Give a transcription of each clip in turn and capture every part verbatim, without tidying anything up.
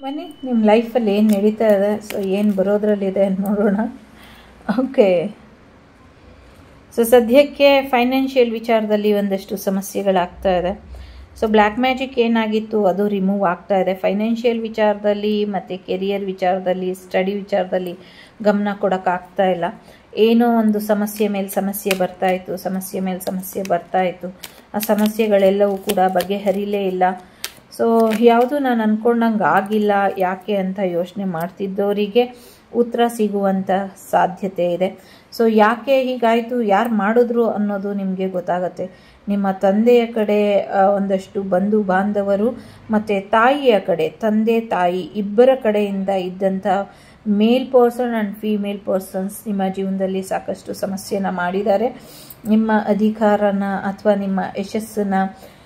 ಬನ್ನಿ ನಿಮ್ಮ ಲೈಫಲ್ಲಿ ಏನು ನಡೀತಾ ಇದೆ, ಸೊ ಏನು ಬರೋದ್ರಲ್ಲಿದೆ ನೋಡೋಣ. ಓಕೆ, ಸೊ ಸದ್ಯಕ್ಕೆ ಫೈನಾನ್ಷಿಯಲ್ ವಿಚಾರದಲ್ಲಿ ಒಂದಷ್ಟು ಸಮಸ್ಯೆಗಳಾಗ್ತಾ ಇದೆ. ಸೊ ಬ್ಲ್ಯಾಕ್ ಮ್ಯಾಜಿಕ್ ಏನಾಗಿತ್ತು ಅದು ರಿಮೂವ್ ಆಗ್ತಾ ಇದೆ. ಫೈನಾನ್ಷಿಯಲ್ ವಿಚಾರದಲ್ಲಿ ಮತ್ತು ಕೆರಿಯರ್ ವಿಚಾರದಲ್ಲಿ, ಸ್ಟಡಿ ವಿಚಾರದಲ್ಲಿ ಗಮನ ಕೊಡೋಕ್ಕಾಗ್ತಾ ಇಲ್ಲ. ಏನೋ ಒಂದು ಸಮಸ್ಯೆ ಮೇಲೆ ಸಮಸ್ಯೆ ಬರ್ತಾಯಿತ್ತು, ಸಮಸ್ಯೆ ಮೇಲೆ ಸಮಸ್ಯೆ ಬರ್ತಾಯಿತ್ತು. ಆ ಸಮಸ್ಯೆಗಳೆಲ್ಲವೂ ಕೂಡ ಬಗೆಹರಿಲೇ ಇಲ್ಲ. ಸೊ ಯಾವುದು ನಾನು ಅಂದ್ಕೊಂಡಂಗೆ ಆಗಿಲ್ಲ, ಯಾಕೆ ಅಂತ ಯೋಚನೆ ಮಾಡ್ತಿದ್ದವರಿಗೆ ಉತ್ತರ ಸಿಗುವಂಥ ಸಾಧ್ಯತೆ ಇದೆ. ಸೊ ಯಾಕೆ ಹೀಗಾಯಿತು, ಯಾರು ಮಾಡಿದ್ರು ಅನ್ನೋದು ನಿಮಗೆ ಗೊತ್ತಾಗುತ್ತೆ. ನಿಮ್ಮ ತಂದೆಯ ಕಡೆ ಒಂದಷ್ಟು ಬಂಧು ಬಾಂಧವರು ಮತ್ತು ತಾಯಿಯ ಕಡೆ, ತಂದೆ ತಾಯಿ ಇಬ್ಬರ ಕಡೆಯಿಂದ ಇದ್ದಂಥ male person and female persons ನಿಮ್ಮ ಜೀವನದಲ್ಲಿ ಸಾಕಷ್ಟು ಸಮಸ್ಯೆನ ಮಾಡಿದ್ದಾರೆ. ನಿಮ್ಮ ಅಧಿಕಾರನ ಅಥವಾ ನಿಮ್ಮ ಯಶಸ್ಸನ್ನು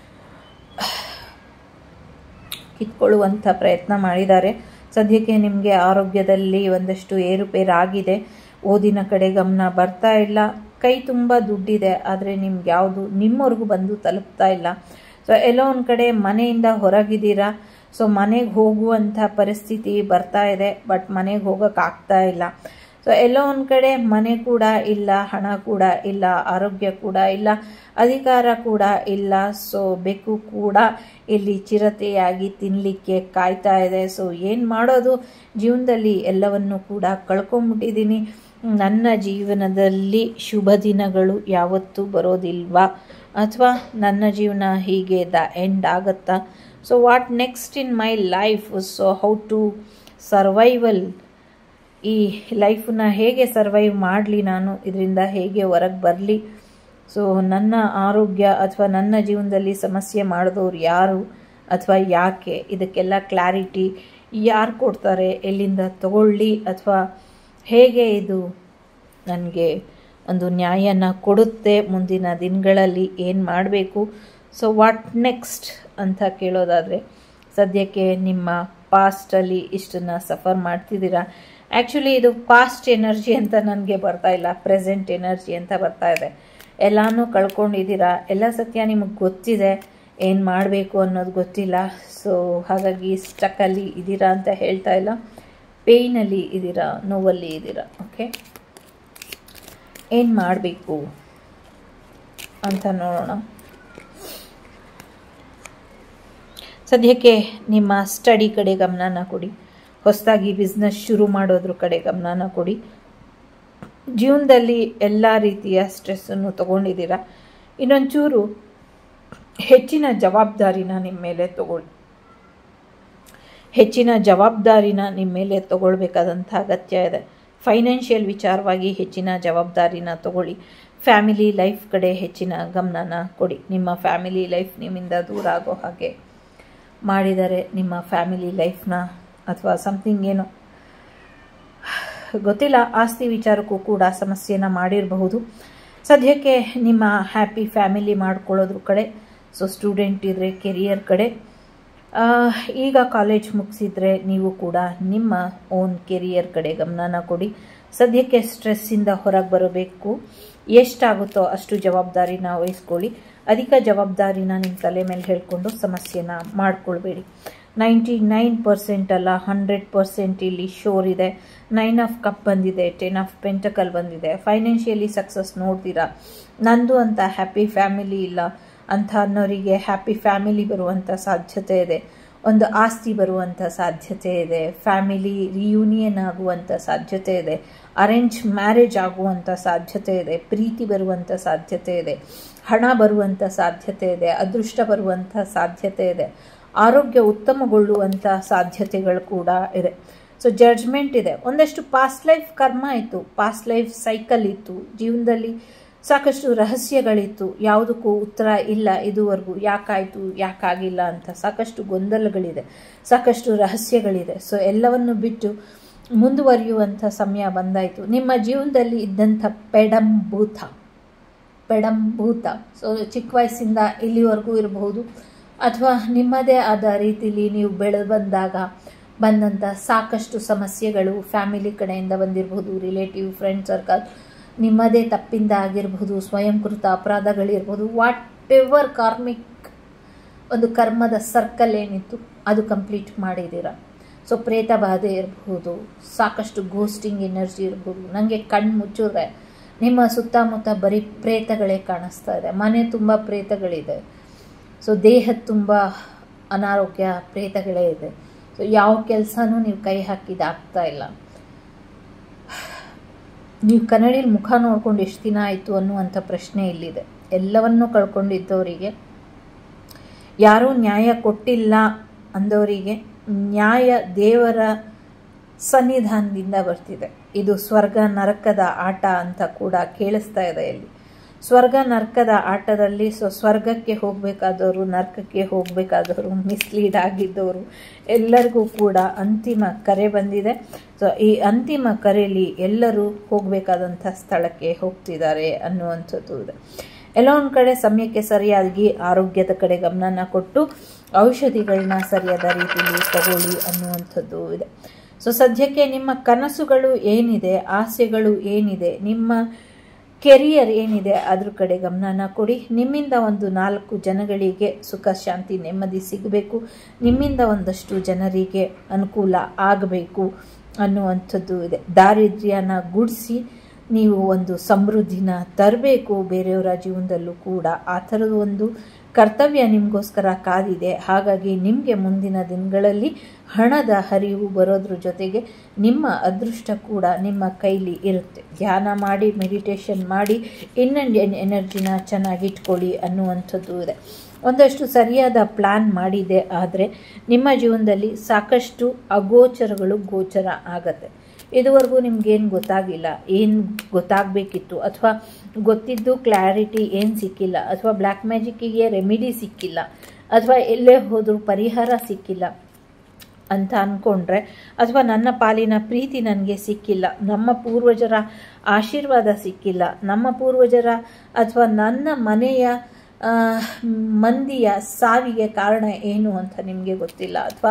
ಕಿತ್ಕೊಳ್ಳುವಂಥ ಪ್ರಯತ್ನ ಮಾಡಿದ್ದಾರೆ. ಸದ್ಯಕ್ಕೆ ನಿಮಗೆ ಆರೋಗ್ಯದಲ್ಲಿ ಒಂದಷ್ಟು ಏರುಪೇರಾಗಿದೆ. ಓದಿನ ಕಡೆ ಗಮನ ಬರ್ತಾ ಇಲ್ಲ. ಕೈ ತುಂಬ ದುಡ್ಡಿದೆ, ಆದರೆ ನಿಮ್ಗೆ ಯಾವುದು ನಿಮ್ಮವರೆಗೂ ಬಂದು ತಲುಪ್ತಾ ಇಲ್ಲ. ಸೊ ಎಲ್ಲೋ ಒಂದು ಕಡೆ ಮನೆಯಿಂದ ಹೊರಗಿದ್ದೀರಾ. ಸೊ ಮನೆಗೆ ಹೋಗುವಂಥ ಪರಿಸ್ಥಿತಿ ಬರ್ತಾ ಇದೆ, ಬಟ್ ಮನೆಗೆ ಹೋಗೋಕ್ಕಾಗ್ತಾ ಇಲ್ಲ. ಸೊ ಎಲ್ಲೋ ಒಂದು ಕಡೆ ಮನೆ ಕೂಡ ಇಲ್ಲ, ಹಣ ಕೂಡ ಇಲ್ಲ, ಆರೋಗ್ಯ ಕೂಡ ಇಲ್ಲ, ಅಧಿಕಾರ ಕೂಡ ಇಲ್ಲ. ಸೊ ಬೆಕ್ಕು ಕೂಡ ಇಲ್ಲಿ ಚಿರತೆಯಾಗಿ ತಿನ್ನಲಿಕ್ಕೆ ಕಾಯ್ತಾ ಇದೆ. ಸೊ ಏನು ಮಾಡೋದು, ಜೀವನದಲ್ಲಿ ಎಲ್ಲವನ್ನು ಕೂಡ ಕಳ್ಕೊಂಬಿಟ್ಟಿದ್ದೀನಿ. ನನ್ನ ಜೀವನದಲ್ಲಿ ಶುಭ ದಿನಗಳು ಯಾವತ್ತೂ ಬರೋದಿಲ್ವಾ, ಅಥವಾ ನನ್ನ ಜೀವನ ಹೀಗೆ ದ ಎಂಡ್ ಆಗುತ್ತಾ? So what next in my life? So how to survival, ಈ ಲೈಫನ್ನ ಹೇಗೆ ಸರ್ವೈವ್ ಮಾಡಲಿ, ನಾನು ಇದರಿಂದ ಹೇಗೆ ಹೊರಗೆ ಬರಲಿ? ಸೊ ನನ್ನ ಆರೋಗ್ಯ ಅಥವಾ ನನ್ನ ಜೀವನದಲ್ಲಿ ಸಮಸ್ಯೆ ಮಾಡಿದವ್ರು ಯಾರು ಅಥವಾ ಯಾಕೆ, ಇದಕ್ಕೆಲ್ಲ ಕ್ಲಾರಿಟಿ ಯಾರು ಕೊಡ್ತಾರೆ, ಎಲ್ಲಿಂದ ತಗೊಳ್ಳಿ, ಅಥವಾ ಹೇಗೆ ಇದು ನನಗೆ ಒಂದು ನ್ಯಾಯನ ಕೊಡುತ್ತೆ, ಮುಂದಿನ ದಿನಗಳಲ್ಲಿ ಏನು ಮಾಡಬೇಕು? ಸೊ ವಾಟ್ ನೆಕ್ಸ್ಟ್ ಅಂತ ಕೇಳೋದಾದರೆ, ಸದ್ಯಕ್ಕೆ ನಿಮ್ಮ ಪಾಸ್ಟಲ್ಲಿ ಇಷ್ಟನ್ನು ಸಫರ್ ಮಾಡ್ತಿದ್ದೀರಾ. ಆ್ಯಕ್ಚುಲಿ ಇದು ಪಾಸ್ಟ್ ಎನರ್ಜಿ ಅಂತ ನನಗೆ ಬರ್ತಾ ಇಲ್ಲ, ಪ್ರೆಸೆಂಟ್ ಎನರ್ಜಿ ಅಂತ ಬರ್ತಾ ಇದೆ. ಎಲ್ಲನೂ ಕಳ್ಕೊಂಡಿದ್ದೀರಾ. ಎಲ್ಲ ಸತ್ಯ ನಿಮಗೆ ಗೊತ್ತಿದೆ, ಏನು ಮಾಡಬೇಕು ಅನ್ನೋದು ಗೊತ್ತಿಲ್ಲ. ಸೊ ಹಾಗಾಗಿ ಸ್ಟಕ್ಕಲ್ಲಿ ಇದ್ದೀರಾ ಅಂತ ಹೇಳ್ತಾ ಇಲ್ಲ, ಪೇಯ್ನಲ್ಲಿ ಇದ್ದೀರಾ, ನೋವಲ್ಲಿ ಇದ್ದೀರಾ. ಓಕೆ, ಏನು ಮಾಡಬೇಕು ಅಂತ ನೋಡೋಣ. ಸದ್ಯಕ್ಕೆ ನಿಮ್ಮ ಸ್ಟಡಿ ಕಡೆ ಗಮನನ ಕೊಡಿ. ಹೊಸದಾಗಿ ಬಿಸ್ನೆಸ್ ಶುರು ಮಾಡೋದ್ರ ಕಡೆ ಗಮನನ ಕೊಡಿ. ಜೀವನದಲ್ಲಿ ಎಲ್ಲ ರೀತಿಯ ಸ್ಟ್ರೆಸ್ಸನ್ನು ತೊಗೊಂಡಿದ್ದೀರಾ. ಇನ್ನೊಂಚೂರು ಹೆಚ್ಚಿನ ಜವಾಬ್ದಾರಿನ ನಿಮ್ಮ ಮೇಲೆ ತಗೊಳ್ಳಿ. ಹೆಚ್ಚಿನ ಜವಾಬ್ದಾರಿನ ನಿಮ್ಮ ಮೇಲೆ ತಗೊಳ್ಬೇಕಾದಂಥ ಅಗತ್ಯ ಇದೆ. ಫೈನಾನ್ಷಿಯಲ್ ವಿಚಾರವಾಗಿ ಹೆಚ್ಚಿನ ಜವಾಬ್ದಾರಿನ ತಗೊಳ್ಳಿ. ಫ್ಯಾಮಿಲಿ ಲೈಫ್ ಕಡೆ ಹೆಚ್ಚಿನ ಗಮನನ ಕೊಡಿ. ನಿಮ್ಮ ಫ್ಯಾಮಿಲಿ ಲೈಫ್ ನಿಮ್ಮಿಂದ ದೂರ ಆಗೋ ಹಾಗೆ ಮಾಡಿದರೆ, ನಿಮ್ಮ ಫ್ಯಾಮಿಲಿ ಲೈಫ್ನ ಅಥವಾ ಸಮಥಿಂಗ್ ಏನೋ ಗೊತ್ತಿಲ್ಲ, ಆಸ್ತಿ ವಿಚಾರಕ್ಕೂ ಕೂಡ ಸಮಸ್ಯೆನ ಮಾಡಿರಬಹುದು. ಸದ್ಯಕ್ಕೆ ನಿಮ್ಮ ಹ್ಯಾಪಿ ಫ್ಯಾಮಿಲಿ ಮಾಡ್ಕೊಳ್ಳೋದ್ರ ಕಡೆ, ಸೊ ಸ್ಟೂಡೆಂಟ್ ಇದ್ದರೆ ಕೆರಿಯರ್ ಕಡೆ, ಈಗ ಕಾಲೇಜ್ ಮುಗಿಸಿದ್ರೆ ನೀವು ಕೂಡ ನಿಮ್ಮ ಓನ್ ಕೆರಿಯರ್ ಕಡೆ ಗಮನನ ಕೊಡಿ. ಸದ್ಯಕ್ಕೆ ಸ್ಟ್ರೆಸ್ಸಿಂದ ಹೊರಗೆ ಬರಬೇಕು. ಎಷ್ಟಾಗುತ್ತೋ ಅಷ್ಟು ಜವಾಬ್ದಾರಿನ ವಹಿಸ್ಕೊಳ್ಳಿ. ಅಧಿಕ ಜವಾಬ್ದಾರಿನ ನಿಮ್ಮ ತಲೆ ಮೇಲೆ ಹೇಳ್ಕೊಂಡು ಸಮಸ್ಯೆನ ಮಾಡ್ಕೊಳ್ಬೇಡಿ. ನೈಂಟಿ ನೈನ್ ಪರ್ಸೆಂಟ್ ಅಲ್ಲ, ಹಂಡ್ರೆಡ್ ಪರ್ಸೆಂಟ್ ಇಲ್ಲಿ ಶೋರ್ ಇದೆ. ನೈನ್ ಆಫ್ ಕಪ್ ಬಂದಿದೆ, ಟೆನ್ ಆಫ್ ಪೆಂಟಕಲ್ ಬಂದಿದೆ. ಫೈನಾನ್ಷಿಯಲಿ ಸಕ್ಸಸ್ ನೋಡ್ತೀರಾ. ನಂದು ಅಂತ ಹ್ಯಾಪಿ ಫ್ಯಾಮಿಲಿ ಇಲ್ಲ ಅಂತ ಅನ್ನೋರಿಗೆ ಹ್ಯಾಪಿ ಫ್ಯಾಮಿಲಿ ಬರುವಂಥ ಸಾಧ್ಯತೆ ಇದೆ. ಒಂದು ಆಸ್ತಿ ಬರುವಂಥ ಸಾಧ್ಯತೆ ಇದೆ. ಫ್ಯಾಮಿಲಿ ರಿಯೂನಿಯನ್ ಆಗುವಂಥ ಸಾಧ್ಯತೆ ಇದೆ. ಅರೇಂಜ್ ಮ್ಯಾರೇಜ್ ಆಗುವಂಥ ಸಾಧ್ಯತೆ ಇದೆ. ಪ್ರೀತಿ ಬರುವಂಥ ಸಾಧ್ಯತೆ ಇದೆ. ಹಣ ಬರುವಂಥ ಸಾಧ್ಯತೆ ಇದೆ. ಅದೃಷ್ಟ ಬರುವಂಥ ಸಾಧ್ಯತೆ ಇದೆ. ಆರೋಗ್ಯ ಉತ್ತಮಗೊಳ್ಳುವಂಥ ಸಾಧ್ಯತೆಗಳು ಕೂಡ ಇದೆ. ಸೊ ಜಡ್ಜ್ಮೆಂಟ್ ಇದೆ. ಒಂದಷ್ಟು ಪಾಸ್ಟ್ ಲೈಫ್ ಕರ್ಮ ಇತ್ತು, ಪಾಸ್ಟ್ ಲೈಫ್ ಸೈಕಲ್ ಇತ್ತು. ಜೀವನದಲ್ಲಿ ಸಾಕಷ್ಟು ರಹಸ್ಯಗಳಿತ್ತು, ಯಾವುದಕ್ಕೂ ಉತ್ತರ ಇಲ್ಲ ಇದುವರೆಗೂ. ಯಾಕಾಯಿತು, ಯಾಕಾಗಿಲ್ಲ ಅಂತ ಸಾಕಷ್ಟು ಗೊಂದಲಗಳಿದೆ, ಸಾಕಷ್ಟು ರಹಸ್ಯಗಳಿದೆ. ಸೊ ಎಲ್ಲವನ್ನು ಬಿಟ್ಟು ಮುಂದುವರಿಯುವಂಥ ಸಮಯ ಬಂದಾಯಿತು. ನಿಮ್ಮ ಜೀವನದಲ್ಲಿ ಇದ್ದಂಥ ಪೆಡಂಭೂತ ಪೆಡಂಭೂತ ಸೊ ಚಿಕ್ಕ ವಯಸ್ಸಿಂದ ಇಲ್ಲಿವರೆಗೂ ಇರಬಹುದು, ಅಥವಾ ನಿಮ್ಮದೇ ಆದ ರೀತಿಯಲ್ಲಿ ನೀವು ಬೆಳೆದು ಬಂದಾಗ ಬಂದಂಥ ಸಾಕಷ್ಟು ಸಮಸ್ಯೆಗಳು ಫ್ಯಾಮಿಲಿ ಕಡೆಯಿಂದ ಬಂದಿರಬಹುದು, ರಿಲೇಟಿವ್, ಫ್ರೆಂಡ್ ಸರ್ಕಲ್, ನಿಮ್ಮದೇ ತಪ್ಪಿಂದ ಆಗಿರಬಹುದು, ಸ್ವಯಂಕೃತ ಅಪರಾಧಗಳಿರ್ಬೋದು. ವಾಟ್ ಎವರ್ ಕಾರ್ಮಿಕ್ ಒಂದು ಕರ್ಮದ ಸರ್ಕಲ್ ಏನಿತ್ತು ಅದು ಕಂಪ್ಲೀಟ್ ಮಾಡಿದ್ದೀರಾ. ಸೊ ಪ್ರೇತ ಬಾಧೆ ಇರಬಹುದು, ಸಾಕಷ್ಟು ಗೋಸ್ಟಿಂಗ್ ಎನರ್ಜಿ ಇರ್ಬೋದು. ನನಗೆ ಕಣ್ಣು ಮುಚ್ಚಿದ್ರೆ ನಿಮ್ಮ ಸುತ್ತಮುತ್ತ ಬರೀ ಪ್ರೇತಗಳೇ ಕಾಣಿಸ್ತಾ ಇದೆ, ಮನೆ ತುಂಬ ಪ್ರೇತಗಳಿದೆ. ಸೊ ದೇಹದ ತುಂಬ ಅನಾರೋಗ್ಯ ಪ್ರೇತಗಳೇ ಇದೆ. ಸೊ ಯಾವ ಕೆಲಸನೂ ನೀವು ಕೈ ಹಾಕಿದಾಗ್ತಾ ಇಲ್ಲ. ನೀವು ಕನ್ನಡಿಯಲ್ಲಿ ಮುಖ ನೋಡ್ಕೊಂಡು ಎಷ್ಟು ದಿನ ಆಯಿತು ಅನ್ನುವಂಥ ಪ್ರಶ್ನೆ ಇಲ್ಲಿದೆ. ಎಲ್ಲವನ್ನೂ ಕಳ್ಕೊಂಡಿದ್ದವರಿಗೆ, ಯಾರೂ ನ್ಯಾಯ ಕೊಟ್ಟಿಲ್ಲ ಅಂದವರಿಗೆ ನ್ಯಾಯ ದೇವರ ಸನ್ನಿಧಾನದಿಂದ ಬರ್ತಿದೆ. ಇದು ಸ್ವರ್ಗ ನರಕದ ಆಟ ಅಂತ ಕೂಡ ಕೇಳಿಸ್ತಾ ಇದೆ ಇಲ್ಲಿ. ಸ್ವರ್ಗ ನರಕದ ಆಟದಲ್ಲಿ ಸೊ ಸ್ವರ್ಗಕ್ಕೆ ಹೋಗಬೇಕಾದವರು, ನರಕಕ್ಕೆ ಹೋಗಬೇಕಾದವರು, ಮಿಸ್ಲೀಡ್ ಆಗಿದ್ದವರು ಎಲ್ಲರಿಗೂ ಕೂಡ ಅಂತಿಮ ಕರೆ ಬಂದಿದೆ. ಸೊ ಈ ಅಂತಿಮ ಕರೆಯಲ್ಲಿ ಎಲ್ಲರೂ ಹೋಗಬೇಕಾದಂಥ ಸ್ಥಳಕ್ಕೆ ಹೋಗ್ತಿದ್ದಾರೆ ಅನ್ನುವಂಥದ್ದು ಇದೆ. ಎಲ್ಲ ಒಂದು ಕಡೆ ಸಮಯಕ್ಕೆ ಸರಿಯಾಗಿ ಆರೋಗ್ಯದ ಕಡೆ ಗಮನನ ಕೊಟ್ಟು ಔಷಧಿಗಳನ್ನ ಸರಿಯಾದ ರೀತಿಯಲ್ಲಿ ತಗೊಳ್ಳಿ ಅನ್ನುವಂಥದ್ದು ಇದೆ. ಸೊ ಸದ್ಯಕ್ಕೆ ನಿಮ್ಮ ಕನಸುಗಳು ಏನಿದೆ, ಆಸೆಗಳು ಏನಿದೆ, ನಿಮ್ಮ ಕೆರಿಯರ್ ಏನಿದೆ ಅದ್ರ ಕಡೆ ಗಮನನ ಕೊಡಿ. ನಿಮ್ಮಿಂದ ಒಂದು ನಾಲ್ಕು ಜನಗಳಿಗೆ ಸುಖ ಶಾಂತಿ ನೆಮ್ಮದಿ ಸಿಗಬೇಕು, ನಿಮ್ಮಿಂದ ಒಂದಷ್ಟು ಜನರಿಗೆ ಅನುಕೂಲ ಆಗಬೇಕು ಅನ್ನುವಂಥದ್ದು ಇದೆ. ದಾರಿದ್ರ್ಯನ ಗುಡಿಸಿ ನೀವು ಒಂದು ಸಮೃದ್ಧಿನ ತರಬೇಕು ಬೇರೆಯವರ ಜೀವನದಲ್ಲೂ ಕೂಡ. ಆ ಥರದ ಒಂದು ಕರ್ತವ್ಯ ನಿಮಗೋಸ್ಕರ ಕಾದಿದೆ. ಹಾಗಾಗಿ ನಿಮಗೆ ಮುಂದಿನ ದಿನಗಳಲ್ಲಿ ಹಣದ ಹರಿವು ಬರೋದ್ರ ಜೊತೆಗೆ ನಿಮ್ಮ ಅದೃಷ್ಟ ಕೂಡ ನಿಮ್ಮ ಕೈಲಿ ಇರುತ್ತೆ. ಧ್ಯಾನ ಮಾಡಿ, ಮೆಡಿಟೇಷನ್ ಮಾಡಿ, ಇನ್ನೊಂದು ಎನರ್ಜಿನ ಚೆನ್ನಾಗಿಟ್ಕೊಳ್ಳಿ ಅನ್ನುವಂಥದ್ದು ಇದೆ. ಒಂದಷ್ಟು ಸರಿಯಾದ ಪ್ಲ್ಯಾನ್ ಮಾಡಿದೆ ಆದರೆ ನಿಮ್ಮ ಜೀವನದಲ್ಲಿ ಸಾಕಷ್ಟು ಅಗೋಚರಗಳು ಗೋಚರ ಆಗತ್ತೆ. ಇದುವರೆಗೂ ನಿಮ್ಗೇನು ಗೊತ್ತಾಗಿಲ್ಲ, ಏನು ಗೊತ್ತಾಗಬೇಕಿತ್ತು, ಅಥವಾ ಗೊತ್ತಿದ್ದು ಕ್ಲಾರಿಟಿ ಏನು ಸಿಕ್ಕಿಲ್ಲ, ಅಥವಾ ಬ್ಲ್ಯಾಕ್ ಮ್ಯಾಜಿಕ್ಕಿಗೆ ರೆಮಿಡಿ ಸಿಕ್ಕಿಲ್ಲ, ಅಥವಾ ಎಲ್ಲೇ ಹೋದರೂ ಪರಿಹಾರ ಸಿಕ್ಕಿಲ್ಲ ಅಂತ ಅಂದ್ಕೊಂಡ್ರೆ, ಅಥವಾ ನನ್ನ ಪಾಲಿನ ಪ್ರೀತಿ ನನಗೆ ಸಿಕ್ಕಿಲ್ಲ, ನಮ್ಮ ಪೂರ್ವಜರ ಆಶೀರ್ವಾದ ಸಿಕ್ಕಿಲ್ಲ, ನಮ್ಮ ಪೂರ್ವಜರ ಅಥವಾ ನನ್ನ ಮನೆಯ ಮಂದಿಯ ಸಾವಿಗೆ ಕಾರಣ ಏನು ಅಂತ ನಿಮಗೆ ಗೊತ್ತಿಲ್ಲ, ಅಥವಾ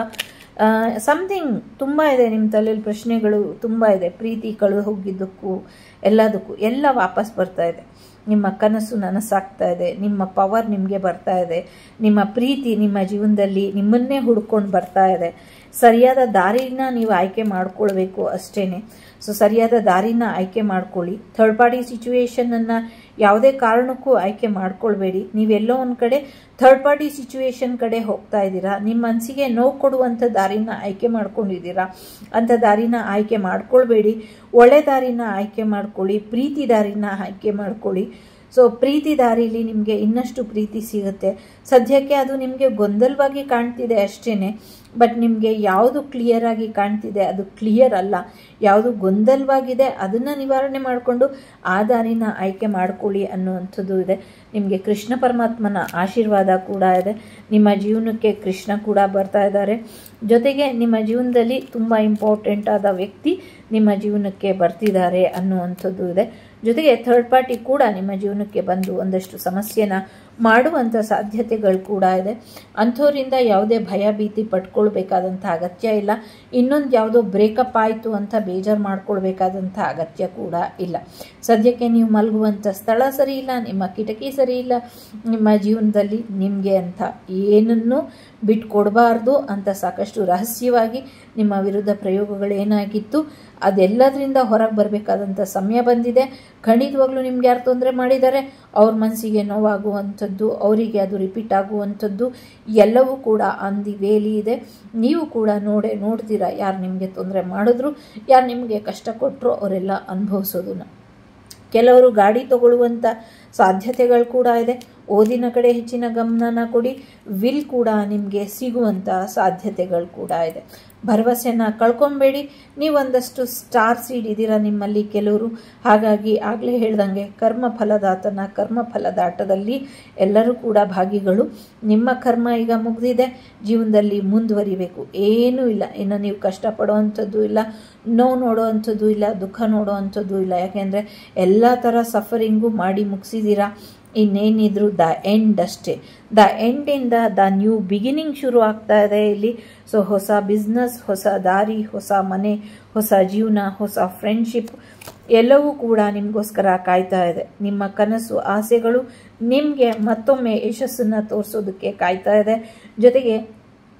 ಸಮಥಿಂಗ್ ತುಂಬ ಇದೆ ನಿಮ್ಮ ತಲೆಯಲ್ಲಿ ಪ್ರಶ್ನೆಗಳು ತುಂಬ ಇದೆ. ಪ್ರೀತಿ ಕಳೆದು ಹೋಗಿದ್ದಕ್ಕೂ ಎಲ್ಲದಕ್ಕೂ ಎಲ್ಲ ವಾಪಸ್ ಬರ್ತಾ ಇದೆ. ನಿಮ್ಮ ಕನಸು ನನಸಾಗ್ತಾ ಇದೆ, ನಿಮ್ಮ ಪವರ್ ನಿಮಗೆ ಬರ್ತಾ ಇದೆ, ನಿಮ್ಮ ಪ್ರೀತಿ ನಿಮ್ಮ ಜೀವನದಲ್ಲಿ ನಿಮ್ಮನ್ನೇ ಹುಡ್ಕೊಂಡು ಬರ್ತಾ ಇದೆ. ಸರಿಯಾದ ದಾರಿನ ನೀವು ಆಯ್ಕೆ ಮಾಡ್ಕೊಳ್ಬೇಕು ಅಷ್ಟೇ. ಸೊ ಸರಿಯಾದ ದಾರಿನ ಆಯ್ಕೆ ಮಾಡ್ಕೊಳ್ಳಿ. ಥರ್ಡ್ ಪಾರ್ಟಿ ಸಿಚುವೇಶನನ್ನು ಯಾವುದೇ ಕಾರಣಕ್ಕೂ ಆಯ್ಕೆ ಮಾಡ್ಕೊಳ್ಬೇಡಿ. ನೀವೆಲ್ಲೋ ಒಂದು ಕಡೆ ಥರ್ಡ್ ಪಾರ್ಟಿ ಸಿಚುವೇಶನ್ ಕಡೆ ಹೋಗ್ತಾ ಇದ್ದೀರಾ, ನಿಮ್ಮ ಮನಸ್ಸಿಗೆ ನೋವು ಕೊಡುವಂಥ ದಾರಿನ ಆಯ್ಕೆ ಮಾಡ್ಕೊಂಡಿದ್ದೀರಾ, ಅಂಥ ದಾರಿನ ಆಯ್ಕೆ ಮಾಡ್ಕೊಳ್ಬೇಡಿ. ಒಳ್ಳೆ ದಾರಿನ ಆಯ್ಕೆ ಮಾಡ್ಕೊಳ್ಳಿ, ಪ್ರೀತಿ ದಾರಿನ ಆಯ್ಕೆ ಮಾಡ್ಕೊಳ್ಳಿ. ಸೊ ಪ್ರೀತಿ ದಾರಿಲಿ ನಿಮಗೆ ಇನ್ನಷ್ಟು ಪ್ರೀತಿ ಸಿಗುತ್ತೆ. ಸದ್ಯಕ್ಕೆ ಅದು ನಿಮಗೆ ಗೊಂದಲವಾಗಿ ಕಾಣ್ತಿದೆ ಅಷ್ಟೇ, ಬಟ್ ನಿಮಗೆ ಯಾವುದು ಕ್ಲಿಯರ್ ಆಗಿ ಕಾಣ್ತಿದೆ ಅದು ಕ್ಲಿಯರ್ ಅಲ್ಲ. ಯಾವುದು ಗೊಂದಲವಾಗಿದೆ ಅದನ್ನು ನಿವಾರಣೆ ಮಾಡಿಕೊಂಡು ಆ ದಾರಿನ ಆಯ್ಕೆ ಮಾಡ್ಕೊಳ್ಳಿ ಅನ್ನುವಂಥದ್ದು ಇದೆ. ನಿಮಗೆ ಕೃಷ್ಣ ಪರಮಾತ್ಮನ ಆಶೀರ್ವಾದ ಕೂಡ ಇದೆ. ನಿಮ್ಮ ಜೀವನಕ್ಕೆ ಕೃಷ್ಣ ಕೂಡ ಬರ್ತಾ ಇದ್ದಾರೆ. ಜೊತೆಗೆ ನಿಮ್ಮ ಜೀವನದಲ್ಲಿ ತುಂಬ ಇಂಪಾರ್ಟೆಂಟ್ ಆದ ವ್ಯಕ್ತಿ ನಿಮ್ಮ ಜೀವನಕ್ಕೆ ಬರ್ತಿದ್ದಾರೆ ಅನ್ನುವಂಥದ್ದು ಇದೆ. ಜೊತೆಗೆ ಥರ್ಡ್ ಪಾರ್ಟಿ ಕೂಡ ನಿಮ್ಮ ಜೀವನಕ್ಕೆ ಬಂದು ಒಂದಷ್ಟು ಸಮಸ್ಯೆನ ಮಾಡುವಂಥ ಸಾಧ್ಯತೆಗಳು ಕೂಡ ಇದೆ. ಅಂಥವರಿಂದ ಯಾವುದೇ ಭಯ ಭೀತಿ ಪಟ್ಕೊಳ್ಬೇಕಾದಂಥ ಅಗತ್ಯ ಇಲ್ಲ. ಇನ್ನೊಂದು ಯಾವುದೋ ಬ್ರೇಕಪ್ ಆಯಿತು ಅಂತ ಬೇಜಾರು ಮಾಡ್ಕೊಳ್ಬೇಕಾದಂಥ ಅಗತ್ಯ ಕೂಡ ಇಲ್ಲ. ಸದ್ಯಕ್ಕೆ ನೀವು ಮಲಗುವಂಥ ಸ್ಥಳ ಸರಿ ಇಲ್ಲ, ನಿಮ್ಮ ಕಿಟಕಿ ಸರಿ ಇಲ್ಲ, ನಿಮ್ಮ ಜೀವನದಲ್ಲಿ ನಿಮಗೆ ಅಂತ ಏನನ್ನೂ ಬಿಟ್ಕೊಡ್ಬಾರ್ದು ಅಂತ ಸಾಕಷ್ಟು ರಹಸ್ಯವಾಗಿ ನಿಮ್ಮ ವಿರುದ್ಧ ಪ್ರಯೋಗಗಳೇನಾಗಿತ್ತು ಅದೆಲ್ಲದರಿಂದ ಹೊರಗೆ ಬರಬೇಕಾದಂಥ ಸಮಯ ಬಂದಿದೆ. ಖಂಡಿತವಾಗ್ಲೂ ನಿಮ್ಗೆ ಯಾರು ತೊಂದರೆ ಮಾಡಿದ್ದಾರೆ ಅವ್ರ ಮನಸ್ಸಿಗೆ ನೋವಾಗುವಂಥದ್ದು, ಅವರಿಗೆ ಅದು ರಿಪೀಟ್ ಆಗುವಂಥದ್ದು ಎಲ್ಲವೂ ಕೂಡ ಆನ್ ದಿ ವೇಲಿ ಇದೆ. ನೀವು ಕೂಡ ನೋಡೇ ನೋಡ್ತೀರಾ ಯಾರು ನಿಮಗೆ ತೊಂದರೆ ಮಾಡಿದ್ರು, ಯಾರು ನಿಮಗೆ ಕಷ್ಟ ಕೊಟ್ಟರು ಅವರೆಲ್ಲ ಅನುಭವಿಸೋದನ್ನ. ಕೆಲವರು ಗಾಡಿ ತಗೊಳ್ಳುವಂಥ ಸಾಧ್ಯತೆಗಳು ಕೂಡ ಇದೆ. ಓದಿನ ಕಡೆ ಹೆಚ್ಚಿನ ಗಮನನ ಕೊಡಿ. ವಿಲ್ ಕೂಡ ನಿಮಗೆ ಸಿಗುವಂಥ ಸಾಧ್ಯತೆಗಳು ಕೂಡ ಇದೆ. ಭರವಸೆನ ಕಳ್ಕೊಬೇಡಿ. ನೀವೊಂದಷ್ಟು ಸ್ಟಾರ್ ಸೀಡ್ ಇದ್ದೀರಾ ನಿಮ್ಮಲ್ಲಿ ಕೆಲವರು. ಹಾಗಾಗಿ ಆಗಲೇ ಹೇಳ್ದಂಗೆ ಕರ್ಮ ಫಲದಾತನ ಕರ್ಮ ಫಲದಾಟದಲ್ಲಿ ಎಲ್ಲರೂ ಕೂಡ ಭಾಗಿಗಳು. ನಿಮ್ಮ ಕರ್ಮ ಈಗ ಮುಗಿದಿದೆ, ಜೀವನದಲ್ಲಿ ಮುಂದುವರಿಬೇಕು. ಏನೂ ಇಲ್ಲ, ಇನ್ನು ನೀವು ಕಷ್ಟಪಡೋವಂಥದ್ದು ಇಲ್ಲ, ನೋವು ನೋಡೋವಂಥದ್ದು ಇಲ್ಲ, ದುಃಖ ನೋಡೋವಂಥದ್ದು ಇಲ್ಲ. ಯಾಕೆಂದರೆ ಎಲ್ಲ ಥರ ಸಫರಿಂಗು ಮಾಡಿ ಮುಗಿಸಿದ್ದೀರಾ. ಇನ್ನೇನಿದ್ರು ದ ಎಂಡ್ ಅಷ್ಟೇ. ದ ಎಂಡಿಂದ ದ ನ್ಯೂ ಬಿಗಿನಿಂಗ್ ಶುರು ಆಗ್ತಾ ಇದೆ ಇಲ್ಲಿ. ಸೊ ಹೊಸ ಬಿಸ್ನೆಸ್, ಹೊಸ ದಾರಿ, ಹೊಸ ಮನೆ, ಹೊಸ ಜೀವನ, ಹೊಸ ಫ್ರೆಂಡ್ಶಿಪ್ ಎಲ್ಲವೂ ಕೂಡ ನಿಮಗೋಸ್ಕರ ಕಾಯ್ತಾ ಇದೆ. ನಿಮ್ಮ ಕನಸು ಆಸೆಗಳು ನಿಮಗೆ ಮತ್ತೊಮ್ಮೆ ಯಶಸ್ಸನ್ನು ತೋರಿಸೋದಕ್ಕೆ ಕಾಯ್ತಾ ಇದೆ. ಜೊತೆಗೆ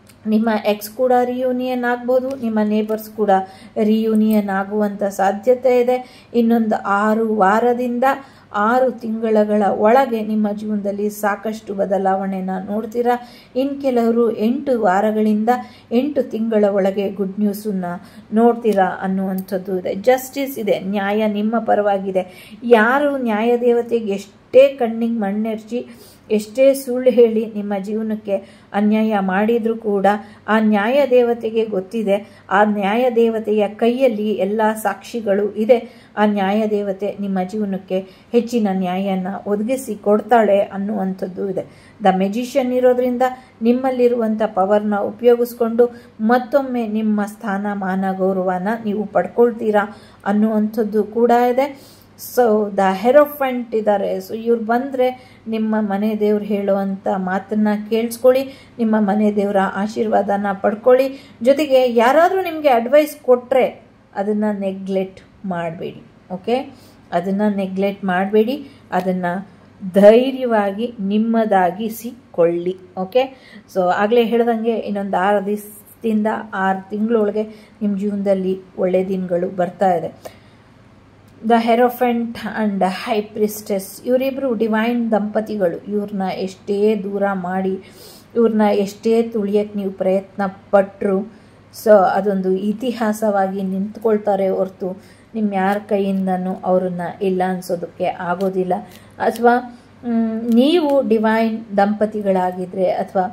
ನಿಮ್ಮ ಎಕ್ಸ್ ಕೂಡ ರಿಯೂನಿಯನ್ ಆಗ್ಬೋದು, ನಿಮ್ಮ ನೇಬರ್ಸ್ ಕೂಡ ರಿಯೂನಿಯನ್ ಆಗುವಂಥ ಸಾಧ್ಯತೆ ಇದೆ. ಇನ್ನೊಂದು ಆರು ವಾರದಿಂದ ಆರು ತಿಂಗಳ ಒಳಗೆ ನಿಮ್ಮ ಜೀವನದಲ್ಲಿ ಸಾಕಷ್ಟು ಬದಲಾವಣೆನ ನೋಡ್ತೀರಾ. ಇನ್ನು ಕೆಲವರು ಎಂಟು ವಾರಗಳಿಂದ ಎಂಟು ತಿಂಗಳ ಒಳಗೆ ಗುಡ್ ನ್ಯೂಸನ್ನು ನೋಡ್ತೀರಾ ಅನ್ನುವಂಥದ್ದು ಇದೆ. ಜಸ್ಟಿಸ್ ಇದೆ, ನ್ಯಾಯ ನಿಮ್ಮ ಪರವಾಗಿದೆ. ಯಾರು ನ್ಯಾಯದೇವತೆಗೆ ಎಷ್ಟೇ ಕಣ್ಣಿಗೆ ಮಣ್ಣೆರ್ಚಿ ಎಷ್ಟೇ ಸುಳ್ಳು ಹೇಳಿ ನಿಮ್ಮ ಜೀವನಕ್ಕೆ ಅನ್ಯಾಯ ಮಾಡಿದರೂ ಕೂಡ ಆ ನ್ಯಾಯ ದೇವತೆಗೆ ಗೊತ್ತಿದೆ, ಆ ನ್ಯಾಯ ದೇವತೆಯ ಕೈಯಲ್ಲಿ ಎಲ್ಲ ಸಾಕ್ಷಿಗಳು ಇದೆ. ಆ ನ್ಯಾಯ ದೇವತೆ ನಿಮ್ಮ ಜೀವನಕ್ಕೆ ಹೆಚ್ಚಿನ ನ್ಯಾಯನ ಒದಗಿಸಿ ಕೊಡ್ತಾಳೆ ಅನ್ನುವಂಥದ್ದು ಇದೆ. ದ ಮೆಜಿಷಿಯನ್ ಇರೋದ್ರಿಂದ ನಿಮ್ಮಲ್ಲಿರುವಂಥ ಪವರ್ನ ಉಪಯೋಗಿಸ್ಕೊಂಡು ಮತ್ತೊಮ್ಮೆ ನಿಮ್ಮ ಸ್ಥಾನ ಮಾನ ಗೌರವನ ನೀವು ಪಡ್ಕೊಳ್ತೀರಾ ಅನ್ನುವಂಥದ್ದು ಕೂಡ ಇದೆ. ಸೊ ದ ಹೆರೋಫೆಂಟ್ ಇದ್ದಾರೆ. ಸೊ ಇವ್ರು ಬಂದರೆ ನಿಮ್ಮ ಮನೆ ದೇವ್ರು ಹೇಳುವಂಥ ಮಾತನ್ನು ಕೇಳಿಸ್ಕೊಳ್ಳಿ, ನಿಮ್ಮ ಮನೆ ದೇವರ ಆಶೀರ್ವಾದನ ಪಡ್ಕೊಳ್ಳಿ. ಜೊತೆಗೆ ಯಾರಾದರೂ ನಿಮಗೆ ಅಡ್ವೈಸ್ ಕೊಟ್ಟರೆ ಅದನ್ನು ನೆಗ್ಲೆಕ್ಟ್ ಮಾಡಬೇಡಿ. ಓಕೆ, ಅದನ್ನು ನೆಗ್ಲೆಕ್ಟ್ ಮಾಡಬೇಡಿ, ಅದನ್ನು ಧೈರ್ಯವಾಗಿ ನಿಮ್ಮದಾಗಿಸಿಕೊಳ್ಳಿ. ಓಕೆ, ಸೊ ಆಗಲೇ ಹೇಳ್ದಂಗೆ ಇನ್ನೊಂದು ಆರು ದಿವಸದಿಂದ ಆರು ತಿಂಗಳೊಳಗೆ ನಿಮ್ಮ ಜೀವನದಲ್ಲಿ ಒಳ್ಳೆ ದಿನಗಳು ಬರ್ತಾ ಇದೆ. The hierophant and high priestess ಇವರಿಬ್ಬರು ಡಿವೈನ್ ದಂಪತಿಗಳು. ಇವ್ರನ್ನ ಎಷ್ಟೇ ದೂರ ಮಾಡಿ ಇವ್ರನ್ನ ಎಷ್ಟೇ ತುಳಿಯಕ್ಕೆ ನೀವು ಪ್ರಯತ್ನ ಪಟ್ಟರು ಸೊ ಅದೊಂದು ಇತಿಹಾಸವಾಗಿ ನಿಂತ್ಕೊಳ್ತಾರೆ ಹೊರತು ನಿಮ್ಮ ಯಾರ ಕೈಯಿಂದನೂ ಅವ್ರನ್ನ ಇಲ್ಲ ಅನ್ಸೋದಕ್ಕೆ ಆಗೋದಿಲ್ಲ. ಅಥವಾ ನೀವು ಡಿವೈನ್ ದಂಪತಿಗಳಾಗಿದ್ದರೆ ಅಥವಾ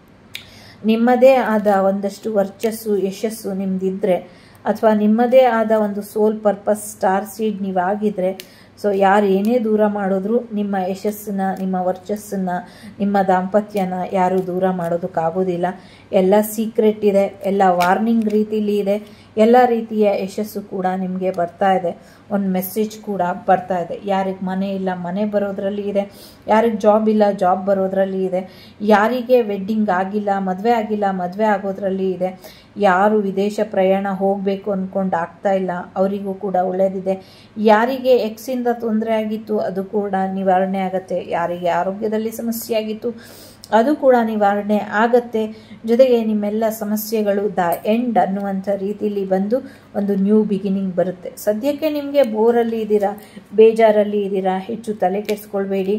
ನಿಮ್ಮದೇ ಆದ ಒಂದಷ್ಟು ವರ್ಚಸ್ಸು ಯಶಸ್ಸು ನಿಮ್ಮದಿದ್ದರೆ ಅಥವಾ ನಿಮ್ಮದೇ ಆದ ಒಂದು ಸೋಲ್ ಪರ್ಪಸ್ ಸ್ಟಾರ್ ಸೀಡ್ ನೀವಾಗಿದ್ದರೆ ಸೊ ಯಾರು ಏನೇ ದೂರ ಮಾಡಿದ್ರು ನಿಮ್ಮ ಯಶಸ್ಸನ್ನ, ನಿಮ್ಮ ವರ್ಚಸ್ಸನ್ನು, ನಿಮ್ಮ ದಾಂಪತ್ಯನ ಯಾರೂ ದೂರ ಮಾಡೋದಕ್ಕಾಗೋದಿಲ್ಲ. ಎಲ್ಲ ಸೀಕ್ರೆಟ್ ಇದೆ, ಎಲ್ಲ ವಾರ್ನಿಂಗ್ ರೀತಿಲಿ ಇದೆ, ಎಲ್ಲ ರೀತಿಯ ಯಶಸ್ಸು ಕೂಡ ನಿಮಗೆ ಬರ್ತಾ ಇದೆ. ಒಂದು ಮೆಸೇಜ್ ಕೂಡ ಬರ್ತಾ ಇದೆ. ಯಾರಿಗೆ ಮನೆ ಇಲ್ಲ ಮನೆ ಬರೋದ್ರಲ್ಲಿ ಇದೆ, ಯಾರಿಗೆ ಜಾಬ್ ಇಲ್ಲ ಜಾಬ್ ಬರೋದ್ರಲ್ಲಿ ಇದೆ, ಯಾರಿಗೆ ವೆಡ್ಡಿಂಗ್ ಆಗಿಲ್ಲ ಮದುವೆ ಆಗಿಲ್ಲ ಮದುವೆ ಆಗೋದ್ರಲ್ಲಿ ಇದೆ, ಯಾರು ವಿದೇಶ ಪ್ರಯಾಣ ಹೋಗಬೇಕು ಅಂದ್ಕೊಂಡು ಆಗ್ತಾ ಇಲ್ಲ ಅವರಿಗೂ ಕೂಡ ಒಳ್ಳೆಯದಿದೆ, ಯಾರಿಗೆ ಎಕ್ಸಿಂದ ತೊಂದರೆ ಆಗಿತ್ತು ಅದು ಕೂಡ ನಿವಾರಣೆ ಆಗುತ್ತೆ, ಯಾರಿಗೆ ಆರೋಗ್ಯದಲ್ಲಿ ಸಮಸ್ಯೆ ಆಗಿತ್ತು ಅದು ಕೂಡ ನಿವಾರಣೆ ಆಗತ್ತೆ. ಜೊತೆಗೆ ನಿಮ್ಮೆಲ್ಲ ಸಮಸ್ಯೆಗಳು ದ ಎಂಡ್ ಅನ್ನುವಂಥ ರೀತಿಯಲ್ಲಿ ಬಂದು ಒಂದು ನ್ಯೂ ಬಿಗಿನಿಂಗ್ ಬರುತ್ತೆ. ಸದ್ಯಕ್ಕೆ ನಿಮಗೆ ಬೋರಲ್ಲಿ ಇದ್ದೀರಾ, ಬೇಜಾರಲ್ಲಿ ಇದ್ದೀರಾ, ಹೆಚ್ಚು ತಲೆ ಕೆಡಿಸ್ಕೊಳ್ಬೇಡಿ.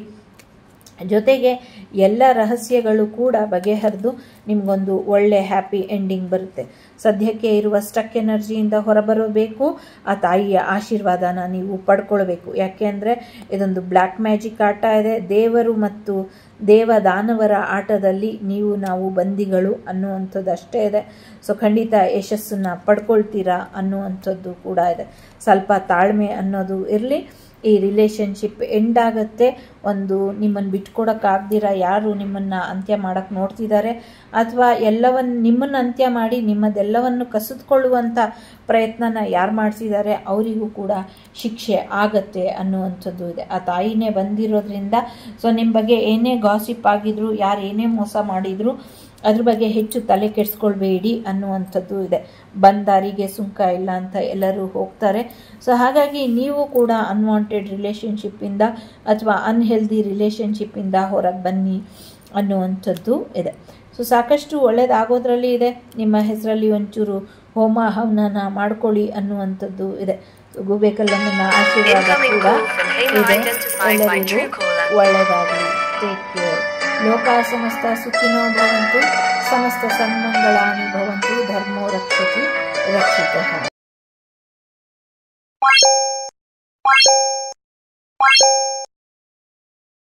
ಜೊತೆಗೆ ಎಲ್ಲ ರಹಸ್ಯಗಳು ಕೂಡ ಬಗೆಹರಿದು ನಿಮಗೊಂದು ಒಳ್ಳೆ ಹ್ಯಾಪಿ ಎಂಡಿಂಗ್ ಬರುತ್ತೆ. ಸದ್ಯಕ್ಕೆ ಇರುವ ಸ್ಟಕ್ ಎನರ್ಜಿಯಿಂದ ಹೊರಬರಬೇಕು, ಆ ತಾಯಿಯ ಆಶೀರ್ವಾದನ ನೀವು ಪಡ್ಕೊಳ್ಬೇಕು. ಯಾಕೆ ಅಂದರೆ ಇದೊಂದು ಬ್ಲ್ಯಾಕ್ ಮ್ಯಾಜಿಕ್ ಆಟ ಇದೆ. ದೇವರು ಮತ್ತು ದೇವದಾನವರ ಆಟದಲ್ಲಿ ನೀವು ನಾವು ಬಂದಿಗಳು ಅನ್ನುವಂಥದ್ದು ಅಷ್ಟೇ ಇದೆ. ಸೊ ಖಂಡಿತ ಯಶಸ್ಸನ್ನು ಪಡ್ಕೊಳ್ತೀರಾ ಅನ್ನುವಂಥದ್ದು ಕೂಡ ಇದೆ. ಸ್ವಲ್ಪ ತಾಳ್ಮೆ ಅನ್ನೋದು ಇರಲಿ. ಈ ರಿಲೇಷನ್ಶಿಪ್ ಎಂಡ್ ಆಗುತ್ತೆ. ಒಂದು ನಿಮ್ಮನ್ನು ಬಿಟ್ಕೊಡೋಕ್ಕಾಗ್ದಿರ ಯಾರು ನಿಮ್ಮನ್ನು ಅಂತ್ಯ ಮಾಡೋಕ್ಕೆ ನೋಡ್ತಿದ್ದಾರೆ ಅಥವಾ ಎಲ್ಲವನ್ನು ನಿಮ್ಮನ್ನು ಅಂತ್ಯ ಮಾಡಿ ನಿಮ್ಮದೆಲ್ಲವನ್ನು ಕಸಿದುಕೊಳ್ಳುವಂಥ ಪ್ರಯತ್ನನ ಯಾರು ಮಾಡಿಸಿದ್ದಾರೆ ಅವರಿಗೂ ಕೂಡ ಶಿಕ್ಷೆ ಆಗತ್ತೆ ಅನ್ನುವಂಥದ್ದು ಇದೆ. ಆ ತಾಯಿನೇ ಬಂದಿರೋದ್ರಿಂದ ಸೊ ನಿಮ್ಮ ಬಗ್ಗೆ ಏನೇ ಗಾಸಿಪ್ ಆಗಿದ್ರು, ಯಾರು ಏನೇ ಮೋಸ ಮಾಡಿದ್ರು ಅದ್ರ ಬಗ್ಗೆ ಹೆಚ್ಚು ತಲೆ ಕೆಡಿಸ್ಕೊಳ್ಬೇಡಿ ಅನ್ನುವಂಥದ್ದು ಇದೆ. ಬಂದಾರಿಗೆ ಸುಂಕ ಇಲ್ಲ ಅಂತ ಎಲ್ಲರೂ ಹೋಗ್ತಾರೆ. ಸೊ ಹಾಗಾಗಿ ನೀವು ಕೂಡ ಅನ್ವಾಂಟೆಡ್ ರಿಲೇಷನ್ಶಿಪ್ಪಿಂದ ಅಥವಾ ಅನ್ಹೆಲ್ದಿ ರಿಲೇಷನ್ಶಿಪ್ಪಿಂದ ಹೊರಗೆ ಬನ್ನಿ ಅನ್ನುವಂಥದ್ದು ಇದೆ. ಸೊ ಸಾಕಷ್ಟು ಒಳ್ಳೇದಾಗೋದ್ರಲ್ಲಿ ಇದೆ. ನಿಮ್ಮ ಹೆಸರಲ್ಲಿ ಒಂಚೂರು ಹೋಮ ಹವನನ ಮಾಡ್ಕೊಳ್ಳಿ ಅನ್ನುವಂಥದ್ದು ಇದೆ. ಗೂಬೇಕಲ್ಲಮ್ಮನ ಆಶೀರ್ವಾದ ಕೂಡ ಇದೆ. ಎಲ್ಲರಿಗೂ ಒಳ್ಳೆಯದಾಗಲಿ. Take care. ಲೋಕ ಸಮಸ್ತ ಸುಖಿನೋ ಭವಂತು, ಸಮಸ್ತ ಸನ್ಮಂಗಳಾನಿ ಭವಂತು, ಧರ್ಮೋ ರಕ್ಷತಿ ರಕ್ಷಿತಃ.